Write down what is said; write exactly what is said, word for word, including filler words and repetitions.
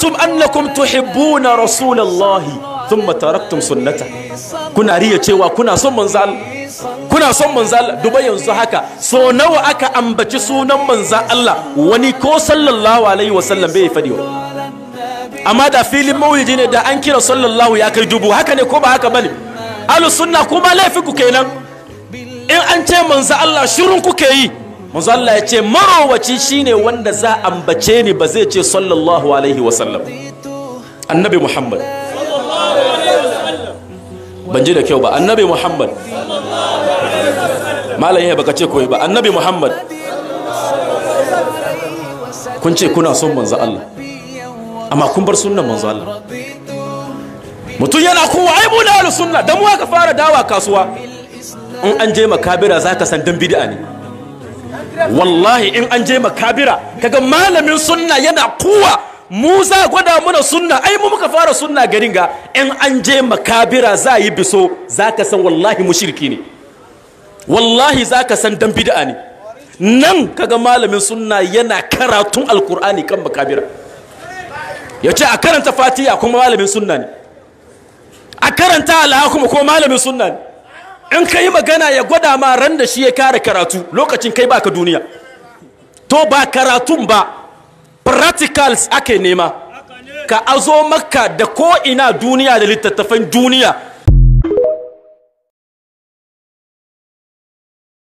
za'amtum annakum tuhibbuna rasulallahi thumma taraktum sunnata. Kuna riya cewa kuna son manzo Allah, kuna son manzo Allah. Duba yanzu haka so nawa aka ambaci sunan manzo Allah wani ko sallallahu alaihi wasallam bai fadi wa. Amma da filin maulidi ne da an kira sallallahu ya kai dubu. Haka ne ko ba haka bane? Ahlus sunna kuma laifiku kenan. In an ce manzo Allah shirun kuke yi. Manzo Allah ya ce marowaci shine wanda za ambace ni ba zai ce sallallahu alaihi wasallam. Annabi Muhammad, ban ji da kyau ba. Annabi Muhammad, malam ya baka ce koyi ba. Annabi Muhammad, kun ce kuna son manzo Allah amma kun bar sunnan manzo Allah. Mutum yana kowa ai mu da sunna da mu aka fara dawa kasuwa. In an je makabira zaka san dan bid'a ne. Wallahi in an je makabira kaga malamin sunna yana kuwa mu za gwada mana sunna, ai mu muka fara sunna garin ga. In an je makabira za yi biso zaka san wallahi mushriki ne, wallahi zaka san dan bid'a ne. Nan kaga malamin sunna yana karatun alkur'ani kan makabira, yace a karanta fatiha kuma malamin sunna ne, a karanta alha kuma ko malamin sunna ne. In kai magana ya gwada ma ran da shi ya kare karatu lokacin kai baka duniya. To ba karatun ba, practicals ake nema. Ka azo maka da ko ina duniya da littattafan duniya